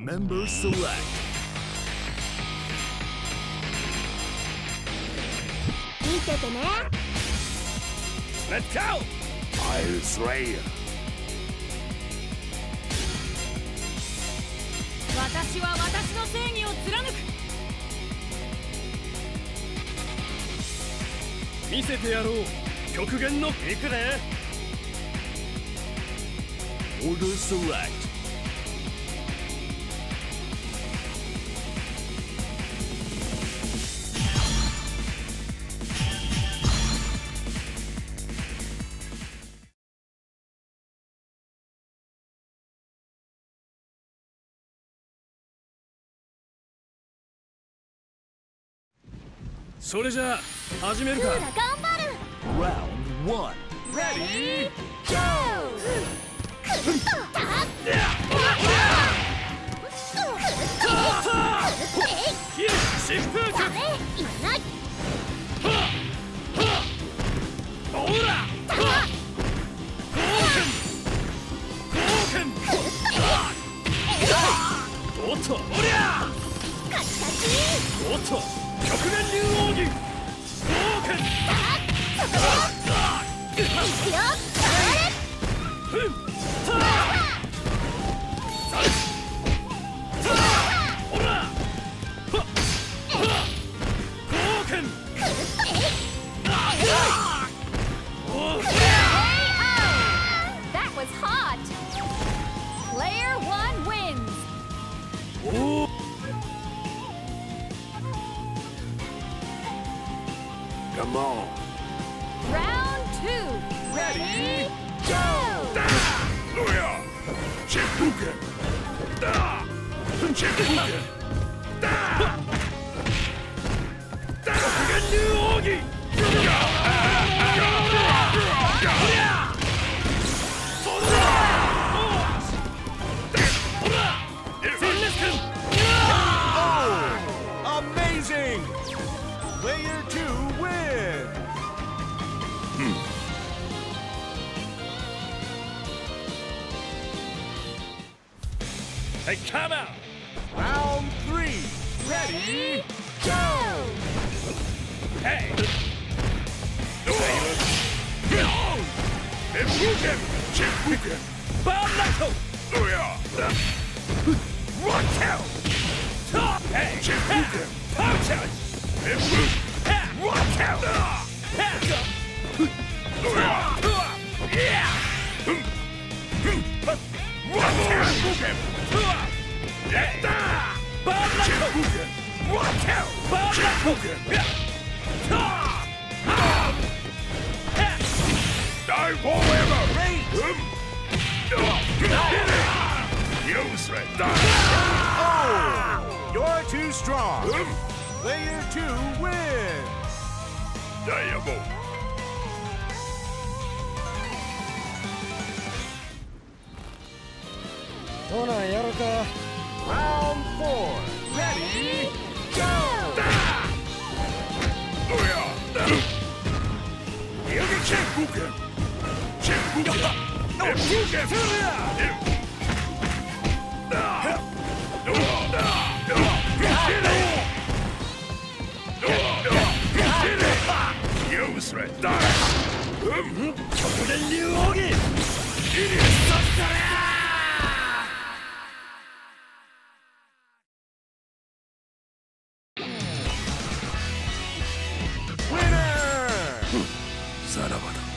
Member select. 見ててね。 Let's go! I'll slay you. 私は私の正義を貫く。 見せてやろう。極限の行くね。Order select. それじゃあ始めるか。 頑張る。 Round 1 Ready Go! 疾風ダメ、いらない。 ほらおっとおりゃカチカチ。 おっと極限竜奥義いくよ。 That was hot. Player 1 wins. Come on. Round 2. Ready? Go! Shibuken. Shibuken. New Ogi. Amazing! Player 2 wins! Hey, come out! Round 3! Ready? Go! Hey! Shibuken! Shibuken! Barnacle! Watch out! Hey! Shibuken! Watch out! Watch out! Watch out! I won't ever rage! Useless! Oh! You're too strong! Player 2 wins! Diable! ほなやろか。Round 4! Ready? Go! Shibuken! Shibuken! Useless!極限竜奥義! Winner! さらばだ。